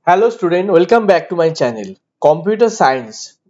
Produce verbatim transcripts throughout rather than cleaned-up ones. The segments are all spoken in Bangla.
Hello student, welcome back to my channel. Computer science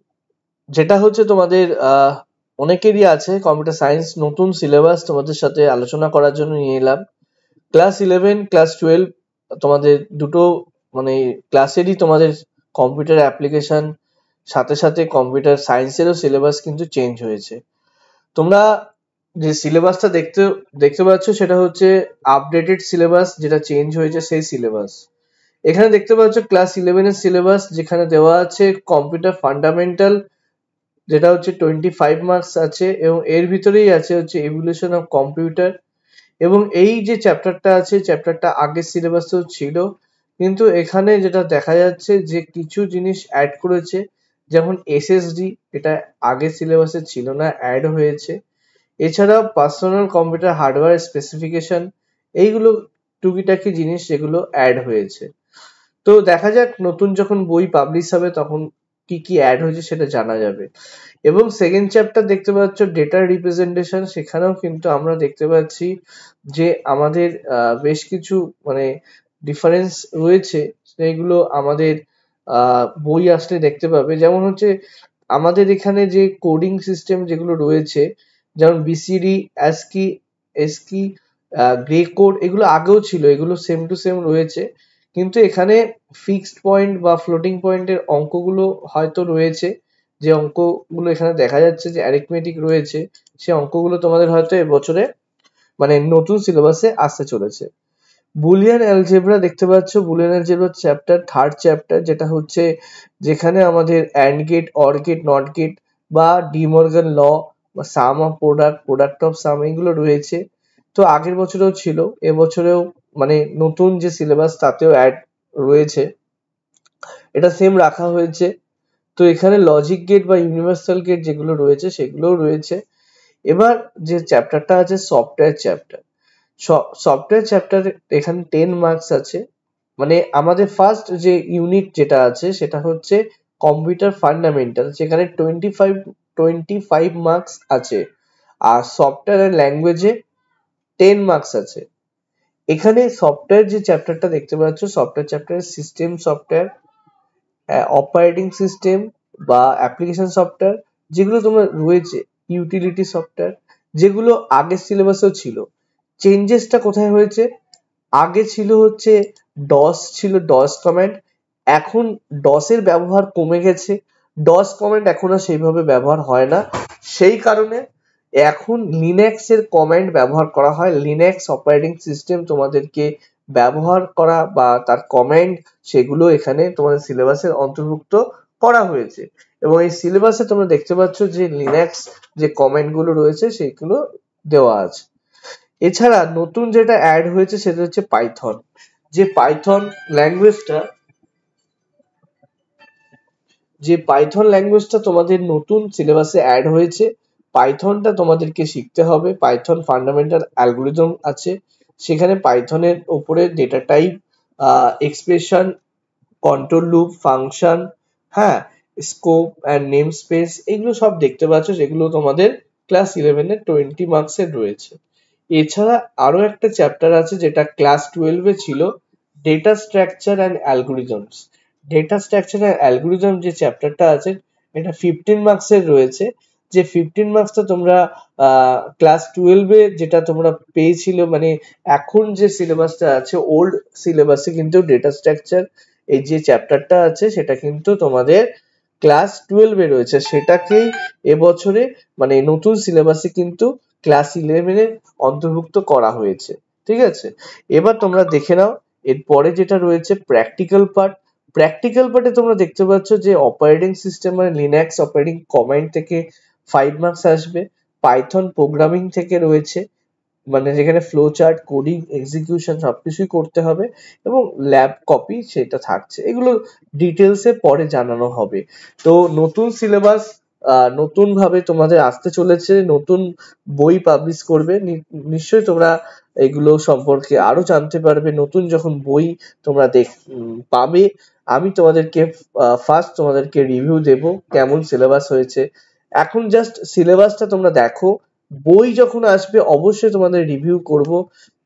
যেটা হচ্ছে তোমাদের আহ, অনেকেরই আছে। কম্পিউটার সায়েন্স নতুন সিলেবাস তোমাদের সাথে আলোচনা করার জন্য নিয়ে এলাম। ক্লাস ইলেভেন ক্লাস টুয়েলভ তোমাদের দুটো মানে ক্লাসেরই তোমাদের কম্পিউটার অ্যাপ্লিকেশন সাথে সাথে কম্পিউটার সায়েন্সেরও সিলেবাস কিন্তু চেঞ্জ হয়েছে। তোমরা যে সিলেবাসটা দেখতে দেখতে পাচ্ছ সেটা হচ্ছে আপডেটেড সিলেবাস, যেটা চেঞ্জ হয়েছে সেই সিলেবাস। এখানে দেখতে পাচ্ছ ক্লাস ইলেভেন এর সিলেবাস, যেখানে দেওয়া আছে কম্পিউটার ফান্ডামেন্টাল, যেটা হচ্ছে টোয়েন্টি ফাইভ মার্কস আছে, এবং এর ভিতরেই আছে হচ্ছে এভলিউশন অফ কম্পিউটার। এবং এই যে চ্যাপ্টারটা আছে, চ্যাপ্টারটা আগের সিলেবাসেও ছিল, কিন্তু এখানে যেটা দেখা যাচ্ছে যে কিছু জিনিস অ্যাড করেছে, যেমন এসএসডি, এটা আগের সিলেবাসে ছিল না, অ্যাড হয়েছে। এছাড়াও পার্সোনাল কম্পিউটার হার্ডওয়্যার স্পেসিফিকেশন, এইগুলো টুকিটাকি জিনিস যেগুলো অ্যাড হয়েছে। তো দেখা যাক নতুন যখন বই পাবলিশ হবে তখন কি কি অ্যাড হয়েছে সেটা জানা যাবে। এবং সেকেন্ড চ্যাপ্টার দেখতে পাচ্ছ ডেটা রিপ্রেজেন্টেশন, সেখানেও কিন্তু আমরা দেখতে পাচ্ছি যে আমাদের আহ, বেশ কিছু মানে ডিফারেন্স রয়েছে, সেইগুলো আমাদের আহ, বই আসলে দেখতে পাবে। যেমন হচ্ছে আমাদের এখানে যে কোডিং সিস্টেম যেগুলো রয়েছে, যেমন BCD, ASCII, ASCII, Gray code, এগুলো আগেও ছিল, এগুলো সেম টু সেম রয়েছে। কিন্তু এখানে ফিক্সড পয়েন্ট বা ফ্লোটিং পয়েন্টের অঙ্কগুলো হয়তো রয়েছে। যে অঙ্কগুলো এখানে দেখা যাচ্ছে যে অ্যারিথমেটিক রয়েছে, সে অঙ্কগুলো তোমাদের হয়তো এবছরে মানে নতুন সিলেবাসে আসতে চলেছে। বুলিয়ান অ্যালজেব্রা দেখতে পাচ্ছ, Boolean algebra chapter third chapter, যেটা হচ্ছে যেখানে আমাদের and gate, or gate, not gate বা ডিমর্গান ল বা sum of product, product of sum, এগুলো রয়েছে। তো আগের বছরেও ছিল, এবছরেও মানে নতুন যে সিলেবাস তাতেও অ্যাড রয়েছে, এটা সেম রাখা হয়েছে। তো এখানে লজিক গেট বা ইউনিভার্সাল গেট যেগুলো রয়েছে সেগুলোও রয়েছে। এবার যে চ্যাপ্টারটা আছে সফটওয়্যার চ্যাপ্টার, সফটওয়্যার চ্যাপ্টার এখানে টেন মার্কস আছে। মানে আমাদের ফার্স্ট যে ইউনিট যেটা আছে সেটা হচ্ছে কম্পিউটার ফান্ডামেন্টাল, যেখানে twenty five twenty five marks আছে। আর সফটওয়্যার ল্যাঙ্গুয়েজে টেন মার্কস আছে। এখানে সফটওয়্যার যে চ্যাপ্টারটা দেখতে পাচ্ছ, সফটওয়্যার চ্যাপ্টারের সিস্টেম সফটওয়্যার, অপারেটিং সিস্টেম বা অ্যাপ্লিকেশন সফটওয়্যার যেগুলো তোমার রয়েছে, ইউটিলিটি সফটওয়্যার যেগুলো আগের সিলেবাসেও ছিল। চেঞ্জেসটা কোথায় হয়েছে? আগে ছিল হচ্ছে ডস, ছিল ডস কমান্ড, এখন ডসের ব্যবহার কমে গেছে। ডস কমান্ড এখন আর সেইভাবে ব্যবহার হয় না, সেই কারণে এখন লিনাক্স এর কমান্ড ব্যবহার করা হয়। লিনাক্স অপারেটিং সিস্টেম তোমাদেরকে ব্যবহার করা বা তার কমান্ড, সেগুলো এখানে তোমাদের সিলেবাসের অন্তর্ভুক্ত করা হয়েছে। এবং এই সিলেবাসে তোমরা দেখতে পাচ্ছ যে লিনাক্স যে কমান্ড গুলো রয়েছে সেগুলো দেওয়া আছে। এছাড়া নতুন যেটা অ্যাড হয়েছে সেটা হচ্ছে পাইথন। যে পাইথন ল্যাঙ্গুয়েজটা যে পাইথন ল্যাঙ্গুয়েজটা তোমাদের নতুন সিলেবাসে অ্যাড হয়েছে। পাইথনটা তোমাদেরকে শিখতে হবে। পাইথন ফান্ডামেন্টাল অ্যালগরিদম আছে, সেখানে পাইথনের উপরে data type, expression, control loop, function, হ্যাঁ, স্কোপ অ্যান্ড নেম স্পেস, এগুলো সব দেখতে পাচ্ছ, যেগুলো তোমাদের ক্লাস ইলেভেন এর টোয়েন্টি মার্কসের রয়েছে। এছাড়া আরো একটা চ্যাপ্টার আছে যেটা ক্লাস টুয়েলভ এ ছিল, data structure and algorithms. Data structure and algorithm যে চ্যাপ্টারটা আছে, এটা ফিফটিন মার্কসের রয়েছে। যে ফিফটিন মার্কসটা তোমরা ক্লাস টুয়েলভ এ যেটা তোমরা পেয়েছিল, মানে এখন যে সিলেবাসটা আছে ওল্ড সিলেবাসে কিন্তু ডেটা স্ট্রাকচার এই যে চ্যাপ্টারটা আছে সেটা কিন্তু তোমাদের ক্লাস টুয়েলভ এ রয়েছে, সেটাকেই এবছরে মানে নতুন সিলেবাসে কিন্তু ক্লাস ইলেভেন এ অন্তর্ভুক্ত করা হয়েছে। ঠিক আছে, এবার তোমরা দেখে নাও এরপরে যেটা রয়েছে প্র্যাকটিক্যাল পার্ট। প্র্যাকটিক্যাল পার্টে তোমরা দেখতে পাচ্ছ যে অপারেটিং সিস্টেম মানে লিনাক্স অপারেটিং কমান্ড থেকে ফাইভ মার্কস আসবে। পাইথন প্রোগ্রামিং থেকে রয়েছে, মানে যেখানে ফ্লো চার্ট, কোডিং, এক্সিকিউশন সবকিছুই করতে হবে, এবং ল্যাব কপি সেটা থাকছে। এগুলো ডিটেলসে পরে জানানো হবে। তো নতুন সিলেবাস নতুন ভাবে তোমাদের আসতে চলেছে, নতুন বই পাবলিশ করবে, নি- নিশ্চয়ই তোমরা এগুলো সম্পর্কে আরো জানতে পারবে নতুন যখন বই তোমরা দেখ উম, পাবে। আমি তোমাদেরকে ফার্স্ট তোমাদেরকে রিভিউ দেব কেমন সিলেবাস হয়েছে। এখন জাস্ট সিলেবাসটা তোমরা দেখো, বই যখন আসবে অবশ্যই তোমাদের রিভিউ করব।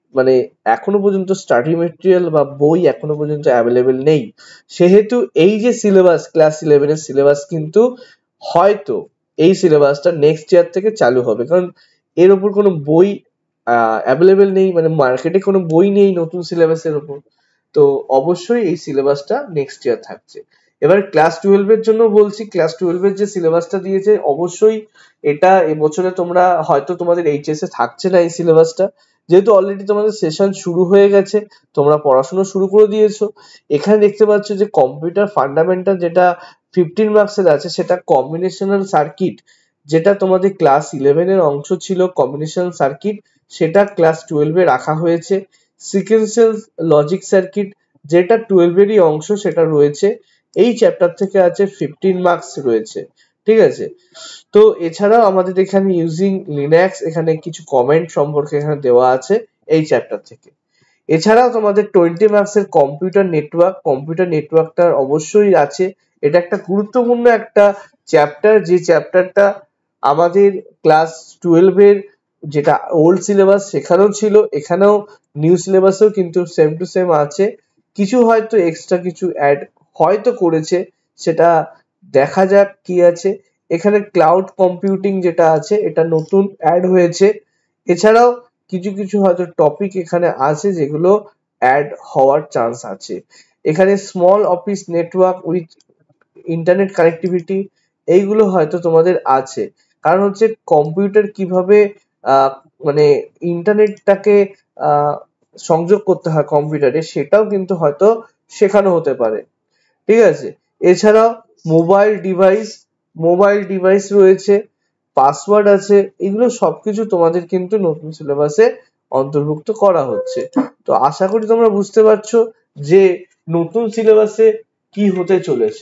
মানে এখনো পর্যন্ত স্টাডি মেটেরিয়াল বা বই এখনো পর্যন্ত অ্যাভেলেবেল নেই, সেহেতু এই যে সিলেবাস ক্লাস ইলেভেন এর সিলেবাস কিন্তু হয়তো এই সিলেবাসটা নেক্সট ইয়ার থেকে চালু হবে, কারণ এর উপর কোনো বই অ্যাভেলেবেল নেই, মানে মার্কেটে কোনো বই নেই নতুন সিলেবাসের উপর। তো অবশ্যই এই সিলেবাসটা নেক্সট ইয়ার থাকছে। এবার ক্লাস টুয়েলভ এর জন্য বলছি, ক্লাস টুয়েলভ এর যে সিলেবাসটা দিয়েছে অবশ্যই এটা এবছরে তোমরা হয়তো তোমাদের এইচএস এ থাকছে না এই সিলেবাসটা, যেহেতু অলরেডি তোমাদের সেশন শুরু হয়ে গেছে, তোমরা পড়াশোনা শুরু করে দিয়েছো। এখানে দেখতে পাচ্ছ যে কম্পিউটার ফান্ডামেন্টাল যেটা ফিফটিন মার্কসের আছে সেটা কম্বিনেশনাল সার্কিট, যেটা তোমাদের ক্লাস ইলেভেন এর অংশ ছিল কম্বিনেশনাল সার্কিট, সেটা ক্লাস টুয়েলভ এ রাখা হয়েছে। সিকোয়েন্সিয়াল লজিক সার্কিট যেটা টুয়েলভ এরই অংশ সেটা রয়েছে, এই চ্যাপ্টার থেকে আছে ফিফটিন মার্কস রয়েছে, ঠিক আছে। তো এছাড়াও আমাদের এখানে ইউজিং লিনাক্স এখানে কিছু কমেন্ট সম্পর্কে এখানে দেওয়া আছে এই চ্যাপ্টার থেকে। এছাড়াও তোমাদের টোয়েন্টি মার্কস এর কম্পিউটার নেটওয়ার্ক, কম্পিউটার নেটওয়ার্কটা অবশ্যই আছে। এটা একটা গুরুত্বপূর্ণ একটা চ্যাপ্টার, যে চ্যাপ্টারটা আমাদের ক্লাস টুয়েলভ এর যেটা ওল্ড সিলেবাস সেখানেও ছিল, এখানেও নিউ সিলেবাসেও কিন্তু সেম টু সেম আছে। কিছু হয়তো এক্সট্রা কিছু অ্যাড হয়তো করেছে, সেটা দেখা যাক কি আছে। এখানে ক্লাউড কম্পিউটিং যেটা আছে এটা নতুন অ্যাড হয়েছে। এছাড়াও কিছু কিছু হয়তো টপিক এখানে আছে যেগুলো অ্যাড হওয়ার চান্স আছে। এখানে small office network with internet connectivity এইগুলো হয়তো তোমাদের আছে, কারণ হচ্ছে কম্পিউটার কিভাবে আহ মানে ইন্টারনেটটাকে আহ সংযোগ করতে হয় কম্পিউটারে, সেটাও কিন্তু হয়তো শেখানো হতে পারে, ঠিক আছে। এছাড়াও মোবাইল ডিভাইস, মোবাইল ডিভাইস রয়েছে, পাসওয়ার্ড আছে, এগুলো সবকিছু তোমাদের কিন্তু নতুন সিলেবাসে অন্তর্ভুক্ত করা হচ্ছে। তো আশা করি তোমরা বুঝতে পারছো যে নতুন সিলেবাসে কি হতে চলেছে।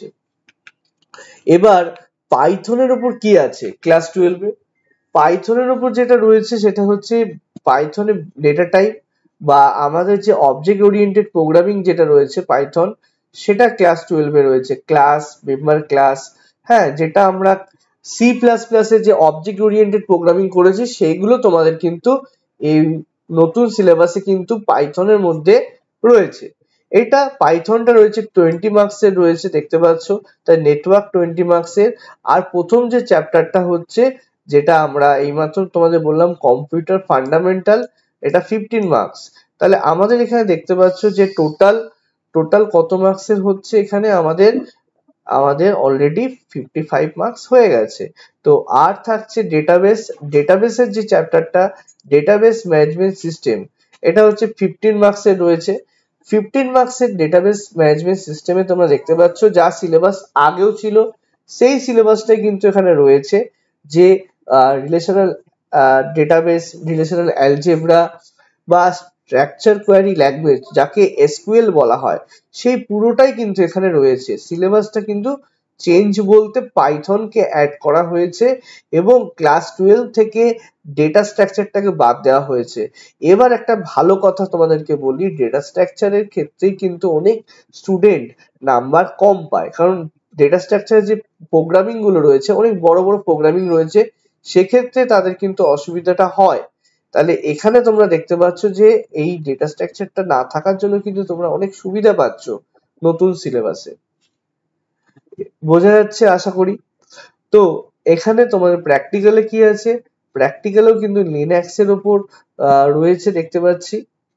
এবার পাইথনের উপর কি আছে ক্লাস টুয়েলভ এ? পাইথনের উপর যেটা রয়েছে সেটা হচ্ছে পাইথনে ডেটা টাইপ বা আমাদের যে অবজেক্ট ওরিয়েন্টেড প্রোগ্রামিং যেটা রয়েছে পাইথন, সেটা ক্লাস টুয়েলভ এ রয়েছে। ক্লাস, মেম্বার ক্লাস, হ্যাঁ, যেটা আমরা সি প্লাস প্লাস এর যে অবজেক্ট ওরিয়েন্টেড প্রোগ্রামিং করেছি সেইগুলো তোমাদের কিন্তু এই নতুন সিলেবাসে কিন্তু পাইথনের মধ্যে রয়েছে। এটা পাইথনটা রয়েছে টোয়েন্টি মার্কস এর রয়েছে, দেখতে পাচ্ছ, তাই নেটওয়ার্ক টোয়েন্টি মার্কস এর। আর প্রথম যে চ্যাপ্টারটা হচ্ছে, যেটা আমরা এইমাত্র তোমাদের বললাম কম্পিউটার ফান্ডামেন্টাল, এটা ফিফটিন মার্কস। তাহলে আমাদের এখানে দেখতে পাচ্ছ যে টোটাল টোটাল কত মার্কসের হচ্ছে, এখানে আমাদের আমাদের অলরেডি ফিফটি ফাইভ মার্কস হয়ে গেছে। তো আর থাকছে ডেটাবেস, ডেটাবেসের যে চ্যাপ্টারটা ডেটাবেস ম্যানেজমেন্ট সিস্টেম, এটা হচ্ছে ফিফটিন মার্কসের রয়েছে। ফিফটিন মার্কসের ডেটাবেস ম্যানেজমেন্ট সিস্টেমে তোমরা দেখতে পাচ্ছ যা সিলেবাস আগেও ছিল সেই সিলেবাসটাই কিন্তু এখানে রয়েছে, যে রিলেশনাল ডেটাবেস, রিলেশনাল অ্যালজেব্রা বা স্ট্রাকচার কোয়ারি ল্যাঙ্গুয়েজ যাকে এসকিউএল বলা হয়, সেই পুরোটাই কিন্তু এখানে রয়েছে। সিলেবাসটা কিন্তু চেঞ্জ বলতে পাইথনকে অ্যাড করা হয়েছে এবং ক্লাস টুয়েলভ থেকে ডেটা স্ট্রাকচারটাকে বাদ দেওয়া হয়েছে। এবার একটা ভালো কথা তোমাদেরকে বলি, ডেটা স্ট্রাকচারের ক্ষেত্রেই কিন্তু অনেক স্টুডেন্ট নাম্বার কম পায়, কারণ ডেটা স্ট্রাকচারের যে প্রোগ্রামিং গুলো রয়েছে অনেক বড় বড় প্রোগ্রামিং রয়েছে, সেক্ষেত্রে তাদের কিন্তু অসুবিধাটা হয়। তাহলে এখানে তোমরা দেখতে পাচ্ছ যে এই ডেটা স্ট্রাকচারটা না থাকার জন্য কিন্তু তোমরা অনেক সুবিধা পাচ্ছ নতুন সিলেবাসে, বোঝা যাচ্ছে আশা করি। তো এখানে তোমাদের প্র্যাকটিক্যালে কি আছে, প্র্যাকটিক্যালেও কিন্তু লিনাক্স এর উপর রয়েছে দেখতে পাচ্ছি।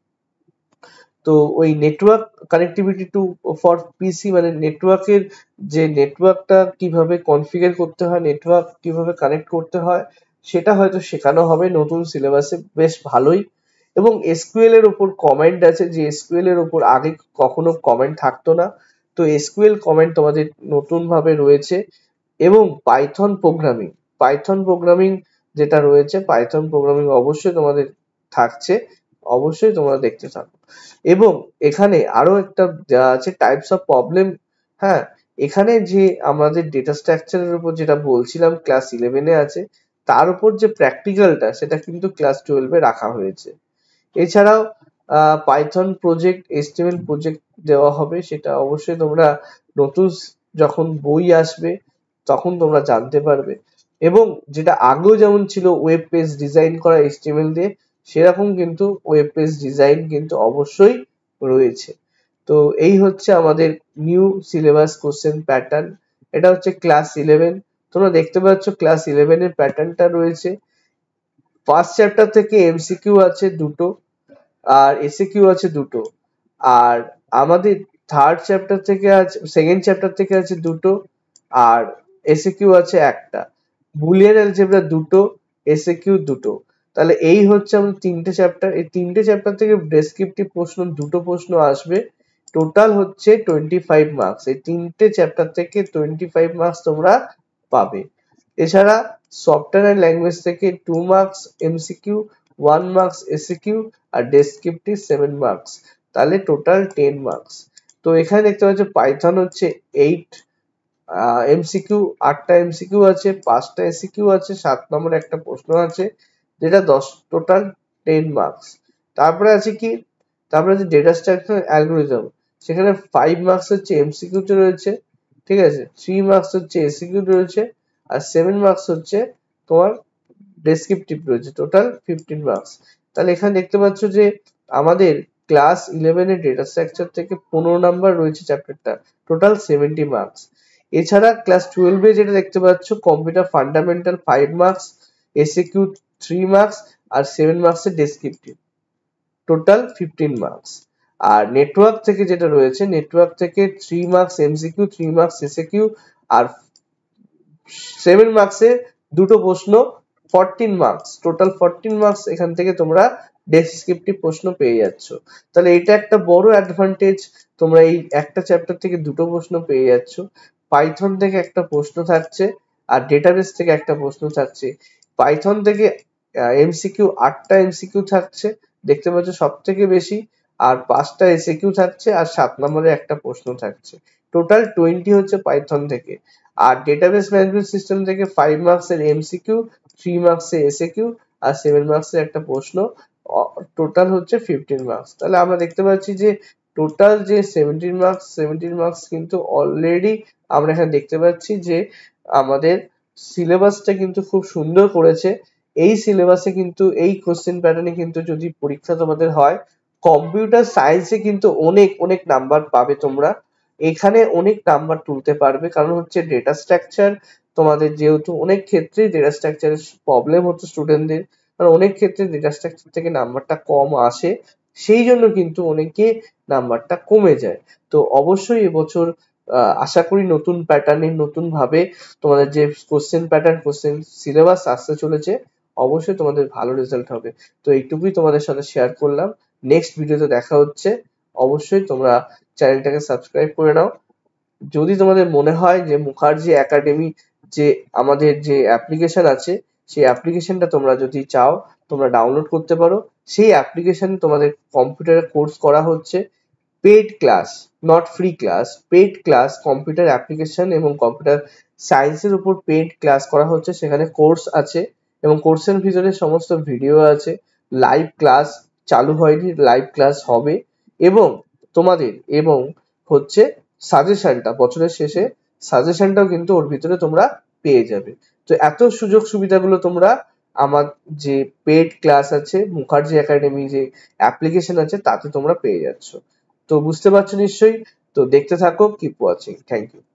তো ওই network connectivity to for PC, মানে নেটওয়ার্কের যে নেটওয়ার্কটা কিভাবে কনফিগার করতে হয়, নেটওয়ার্ক কিভাবে কানেক্ট করতে হয়, সেটা হয়তো শেখানো হবে নতুন সিলেবাসে, বেশ ভালোই। এবং এসকিউএল এর উপর কমেন্ট আছে, যে এসকিউএল এর উপর আগে কখনো কমেন্ট থাকতো না, তো এসকিউএল কমেন্ট তোমাদের নতুন ভাবে রয়েছে। এবং পাইথন প্রোগ্রামিং, পাইথন প্রোগ্রামিং যেটা রয়েছে, পাইথন প্রোগ্রামিং অবশ্যই তোমাদের থাকছে, অবশ্যই তোমরা দেখতে থাকো। এবং এখানে আরো একটা দেওয়া আছে টাইপস অফ প্রবলেম, হ্যাঁ, এখানে যে আমাদের ডেটা স্ট্রাকচারের উপর যেটা বলছিলাম ক্লাস ইলেভেন এ আছে, তার উপর যে প্র্যাকটিক্যালটা সেটা কিন্তু ক্লাস টুয়েলভ এ রাখা হয়েছে। এছাড়াও পাইথন প্রজেক্ট, এইচটিএমএল প্রজেক্ট দেওয়া হবে, সেটা অবশ্যই তোমরা নতুন যখন বই আসবে তখন তোমরা জানতে পারবে। এবং যেটা আগেও যেমন ছিল ওয়েব পেজ ডিজাইন করা এইচটিএমএল দিয়ে, সেরকম কিন্তু ওয়েব পেজ ডিজাইন কিন্তু অবশ্যই রয়েছে। তো এই হচ্ছে আমাদের নিউ সিলেবাস কোশ্চেন প্যাটার্ন। এটা হচ্ছে ক্লাস ইলেভেন। তোমরা দেখতে পাচ্ছ ক্লাস ইলেভেন এর প্যাটার্নটা রয়েছে। ফার্স্ট চ্যাপ্টার থেকে এমসিকিউ আছে দুটো আর এসিকিউ আছে দুটো, আর আমাদের থার্ড চ্যাপ্টার থেকে আছে, সেকেন্ড চ্যাপ্টার থেকে আছে দুটো আর এসিকিউ আছে একটা, বুলিয়ান অ্যালজেব্রা দুটো, এসিকিউ দুটো। তাহলে এই হচ্ছে আমাদের তিনটে চ্যাপ্টার। এই তিনটে চ্যাপ্টার থেকে ডেসক্রিপটিভ প্রশ্ন দুটো প্রশ্ন আসবে। টোটাল হচ্ছে টোয়েন্টি ফাইভ মার্কস। এই তিনটে চ্যাপ্টার থেকে টোয়েন্টি ফাইভ মার্কস তোমরা পাবে। এছাড়া সফটওয়্যার অ্যান্ড ল্যাঙ্গুয়েজ থেকে two marks MCQ, one marks SAQ আর ডেসক্রিপটিভ সেভেন মার্কস, তাহলে টোটাল টেন মার্কস। তো এখানে দেখতে পাচ্ছ পাইথন হচ্ছে এইট এমসিকিউ, আটটা এমসিকিউ আছে, পাঁচটা এসিকিউ আছে, সাত নম্বর একটা প্রশ্ন আছে, যেটা দশ, টোটাল টেন মার্কস। তারপরে আছে কি, তারপরে আছে ডেটা স্ট্রাকচার অ্যালগোরিদম, সেখানে ফাইভ মার্কস হচ্ছে এমসিকিউ তে রয়েছে, ঠিক আছে, থ্রি মার্কস হচ্ছে এসিকিউ রয়েছে আর সেভেন মার্কস হচ্ছে তোমার ডেসক্রিপটিভ রয়েছে, টোটাল ফিফটিন মার্কস। তাহলে এখানে দেখতে পাচ্ছ যে আমাদের ক্লাস ইলেভেন এর ডেটা স্ট্রাকচার থেকে পনেরো নাম্বার রয়েছে চ্যাপ্টারটা, টোটাল সেভেন্টি মার্কস। এছাড়া ক্লাস টুয়েলভ এ যেটা দেখতে পাচ্ছ computer fundamental five marks, SAQ three marks আর সেভেন মার্কস এর ডেসক্রিপটিভ, টোটাল ফিফটিন মার্কস। আর নেটওয়ার্ক থেকে যেটা রয়েছে, নেটওয়ার্ক থেকে three marks MCQ, three marks SAQ আর সেভেন মার্কসে দুটো প্রশ্ন, fourteen marks, total fourteen marks এখান থেকে তোমরা ডেসক্রিপটিভ প্রশ্ন পেয়ে যাচ্ছ। তাহলে এটা একটা বড় অ্যাডভান্টেজ, তোমরা এই একটা চ্যাপ্টার থেকে দুটো প্রশ্ন পেয়ে যাচ্ছ। পাইথন থেকে একটা প্রশ্ন থাকছে আর ডেটাবেস থেকে একটা প্রশ্ন থাকছে। পাইথন থেকে এমসিকিউ আটটা এমসিকিউ থাকছে, দেখতে পাচ্ছ সব থেকে বেশি, আর পাঁচটা এসিকিউ থাকছে আর সাত নম্বরে একটা প্রশ্ন থাকছে, টোটাল টোয়েন্টি হচ্ছে পাইথন থেকে। আর ডেটাবেস ম্যানেজমেন্ট সিস্টেম থেকে ফাইভ মার্কস এর এমসিকিউ, থ্রি মার্কস এর এসিকিউ আর সেভেন মার্কস এর একটা প্রশ্ন, টোটাল হচ্ছে ফিফটিন মার্কস। তাহলে আমরা দেখতে পাচ্ছি যে টোটাল যে সেভেন্টিন মার্কস, সেভেন্টিন মার্কস কিন্তু অলরেডি আমরা এখানে দেখতে পাচ্ছি যে আমাদের সিলেবাসটা কিন্তু খুব সুন্দর করেছে। এই সিলেবাসে কিন্তু এই কোশ্চেন প্যাটার্নে কিন্তু যদি পরীক্ষা তোমাদের হয়, কম্পিউটার সায়েন্সে কিন্তু অনেক অনেক নাম্বার পাবে তোমরা, এখানে অনেক নাম্বার তুলতে পারবে। কারণ হচ্ছে ডেটা স্ট্রাকচার, তোমাদের যেহেতু অনেক ক্ষেত্রে ডেটা স্ট্রাকচারের প্রবলেম হচ্ছে স্টুডেন্টদের, কারণ অনেক ক্ষেত্রে ডেটা স্ট্রাকচার থেকে নাম্বারটা কম আসে, সেই জন্য কিন্তু অনেকে নাম্বারটা কমে যায়। তো অবশ্যই এবছর আহ, আশা করি নতুন প্যাটার্নে, নতুন ভাবে তোমাদের যে কোশ্চেন প্যাটার্ন, কোশ্চেন সিলেবাস আসতে চলেছে, অবশ্যই তোমাদের ভালো রেজাল্ট হবে। তো এইটুকুই তোমাদের সাথে শেয়ার করলাম। নেক্সট ভিডিওতে দেখা হচ্ছে। অবশ্যই তোমরা চ্যানেলটাকে সাবস্ক্রাইব করে নাও। যদি তোমাদের মনে হয় যে মুখার্জি একাডেমি যে আমাদের যে অ্যাপ্লিকেশন আছে, সেই অ্যাপ্লিকেশনটা তোমরা যদি চাও তোমরা ডাউনলোড করতে পারো। সেই অ্যাপ্লিকেশন তোমাদের কম্পিউটারে কোর্স করা হচ্ছে, paid class, not free class, paid class, computer application এবং কম্পিউটার সায়েন্সের উপর পেইড ক্লাস করা হচ্ছে। সেখানে কোর্স আছে এবং কোর্সের ভিতরে সমস্ত ভিডিও আছে, লাইভ ক্লাস চালু হয়নি, লাইভ ক্লাস হবে, এবং তোমাদের এবং হচ্ছে সাজেশনটা বছরের শেষে, সাজেশনটাও কিন্তু ওর ভিতরে তোমরা পেয়ে যাবে। তো এত সুযোগ সুবিধাগুলো তোমরা আমার যে পেইড ক্লাস আছে, মুখার্জি একাডেমি যে অ্যাপ্লিকেশন আছে, তাতে তোমরা পেয়ে যাচ্ছ। তো বুঝতে পারছো নিশ্চয়ই। তো দেখতে থাকো, কিপ ওয়াচিং, থ্যাংক ইউ।